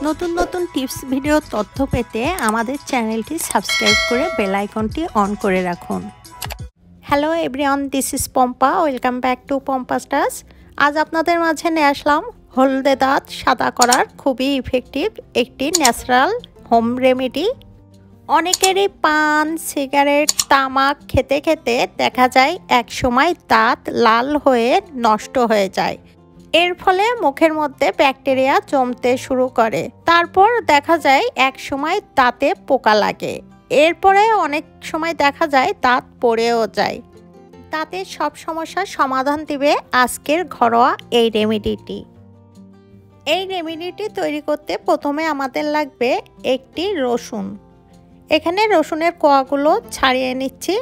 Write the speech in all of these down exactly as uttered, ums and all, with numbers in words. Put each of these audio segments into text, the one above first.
নতুন নতুন tips video তথ্য পেতে আমাদের চ্যানেলটি সাবস্ক্রাইব করে বেল আইকনটি অন করে রাখুন। Hello everyone, this is Pompa. Welcome back to Pompa stars. আজ আপনাদের মাঝে নিয়ে আসলাম হলদে দাঁত সাদা করার খুবই ইফেক্টিভ একটি ন্যাচারাল হোম রেমেডি। অনেকেরই পান, সিগারেট, তামাক খেতে খেতে দেখা যায় এক সময় দাঁত লাল হয়ে নষ্ট হয়ে যায়। এর ফলে মুখের মধ্যে ব্যাকটেরিয়া জমতে শুরু করে। তারপর দেখা যায় এক সময় দাঁতে পোকা লাগে। এরপরে অনেক সময় দেখা যায় দাঁত পড়েও যায়। দাঁতের সব সমস্যার সমাধান দিবে আজকের ঘরোয়া এই রেমেডিটি। এই রেমেডিটি তৈরি করতে প্রথমে আমাদের লাগবে একটি রসুন। এখানে রসুনের কোয়াগুলো ছাড়িয়ে নিচ্ছি।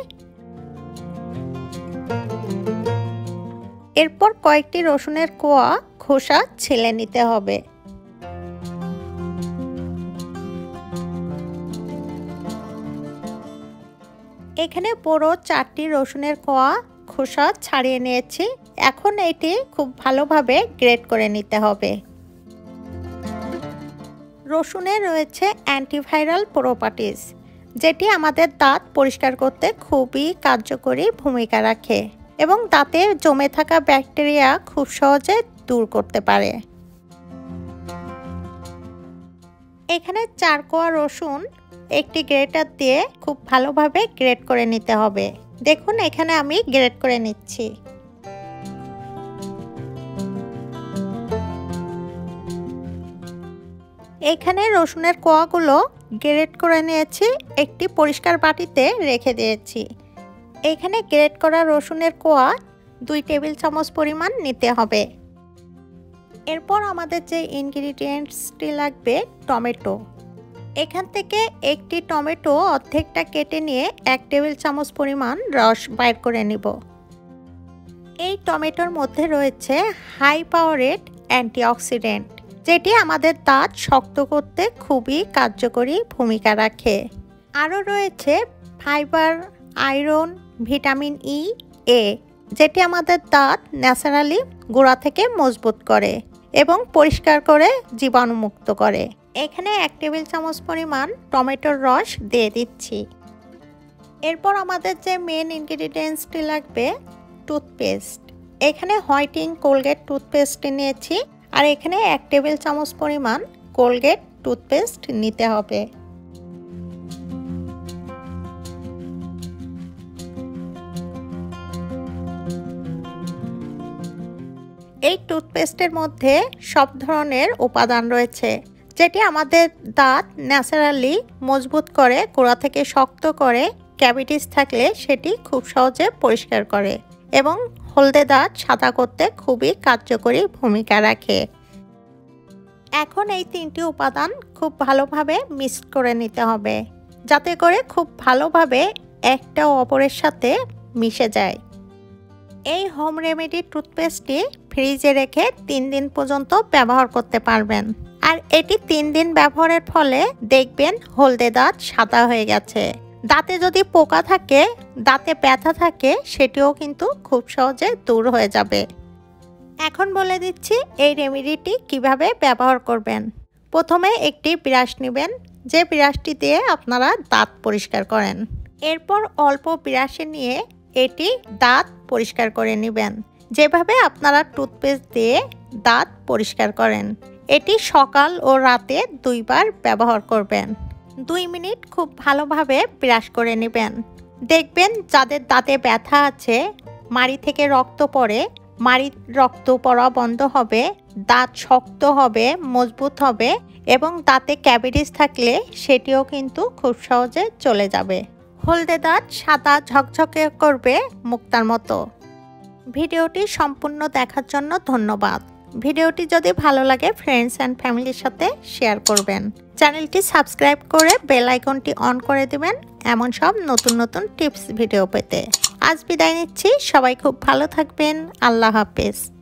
এরপর কয়েকটি রসুনের কোয়া খোসা ছিলে নিতে হবে। এখানে বড় চারটি রসুনের কোয়া খোসা ছাড়িয়ে নিয়েছি। এখন এটি খুব ভালোভাবে গ্রেট করে নিতে হবে। রসুনে রয়েছে অ্যান্টিভাইরাল প্রপার্টিজ, যেটি আমাদের দাঁত পরিষ্কার করতে খুবই কার্যকরী ভূমিকা রাখে এবং দাঁতে জমে থাকা ব্যাকটেরিয়া খুব সহজে দূর করতে পারে। এখানে চার কোয়া রসুন একটি গ্রেটার দিয়ে খুব ভালোভাবে গ্রেট করে নিতে হবে। দেখুন এখানে আমি গ্রেট করে নিচ্ছি। এখানে রসুনের কোয়াগুলো গ্রেট করে নিয়েছি, একটি পরিষ্কার বাটিতে রেখে দিয়েছি। এখানে গ্রেট করা রসুনের কোয়া দুই টেবিল চামচ পরিমাণ নিতে হবে। এরপর আমাদের যে ইনগ্রিডিয়েন্টসটি লাগবে টমেটো। এখান থেকে একটি টমেটো অর্ধেকটা কেটে নিয়ে এক টেবিল চামচ পরিমাণ রস বাইর করে নিব। এই টমেটোর মধ্যে রয়েছে হাই পাওয়ারেড অ্যান্টিঅক্সিডেন্ট, যেটি আমাদের দাঁত শক্ত করতে খুবই কার্যকরী ভূমিকা রাখে। আরও রয়েছে fibre, iron, vitamin E, A, যেটি আমাদের দাঁত ন্যাচারালি গোড়া থেকে মজবুত করে এবং পরিষ্কার করে জীবাণুমুক্ত করে। এখানে এক টেবিল চামচ পরিমাণ টমেটোর রস দিয়ে দিচ্ছি। এরপর আমাদের যে মেন ইনগ্রিডিয়েন্টসটি লাগবে টুথপেস্ট। এখানে হোয়াইটিং কোলগেট টুথপেস্ট নিয়েছি, আর এখানে এক টেবিল চামচ পরিমাণ কোলগেট টুথপেস্ট নিতে হবে। এই টুথপেস্টের মধ্যে সব ধরনের উপাদান রয়েছে, যেটি আমাদের দাঁত ন্যাচারালি মজবুত করে, গোড়া থেকে শক্ত করে, ক্যাভিটিস থাকলে সেটি খুব সহজে পরিষ্কার করে এবং হলদে দাঁত সাদা করতে খুবই কার্যকরী ভূমিকা রাখে। এখন এই তিনটি উপাদান খুব ভালোভাবে মিক্স করে নিতে হবে, যাতে করে খুব ভালোভাবে একটা অপরের সাথে মিশে যায়। এই হোম রেমেডি টুথপেস্টটি ফ্রিজে রেখে তিন দিন পর্যন্ত ব্যবহার করতে পারবেন। আর এটি তিন দিন ব্যবহারের ফলে দেখবেন হলদে দাঁত সাদা হয়ে গেছে। দাঁতে যদি পোকা থাকে, দাঁতে ব্যথা থাকে, সেটিও কিন্তু খুব সহজে দূর হয়ে যাবে। এখন বলে দিচ্ছি এই রেমেডিটি কিভাবে ব্যবহার করবেন। প্রথমে একটি ব্রাশ নেবেন, যে ব্রাশটি দিয়ে আপনারা দাঁত পরিষ্কার করেন। এরপর অল্প ব্রাশে নিয়ে এটি দাঁত পরিষ্কার করে নেবেন, যেভাবে আপনারা টুথপেস্ট দিয়ে দাঁত পরিষ্কার করেন। এটি সকাল ও রাতে দুইবার ব্যবহার করবেন। দুই মিনিট খুব ভালোভাবে ব্রাশ করে নেবেন। দেখবেন যাদের দাঁতে ব্যথা আছে, মাড়ি থেকে রক্ত পড়ে, মাড়ির রক্ত পড়া বন্ধ হবে, দাঁত শক্ত হবে, মজবুত হবে এবং দাঁতে ক্যাভিটিস থাকলে সেটিও কিন্তু খুব সহজে চলে যাবে। হলদে দাঁত সাদা ঝকঝকে করবে মুক্তার মতো। ভিডিওটি সম্পূর্ণ দেখার জন্য ধন্যবাদ। ভিডিওটি যদি ভালো লাগে ফ্রেন্ডস অ্যান্ড ফ্যামিলির সাথে শেয়ার করবেন। চ্যানেলটি সাবস্ক্রাইব করে বেল আইকনটি অন করে দিবেন এমন সব নতুন নতুন টিপস ভিডিও পেতে। আজ বিদায় নিচ্ছি, সবাই খুব ভালো থাকবেন। আল্লাহ হাফেজ।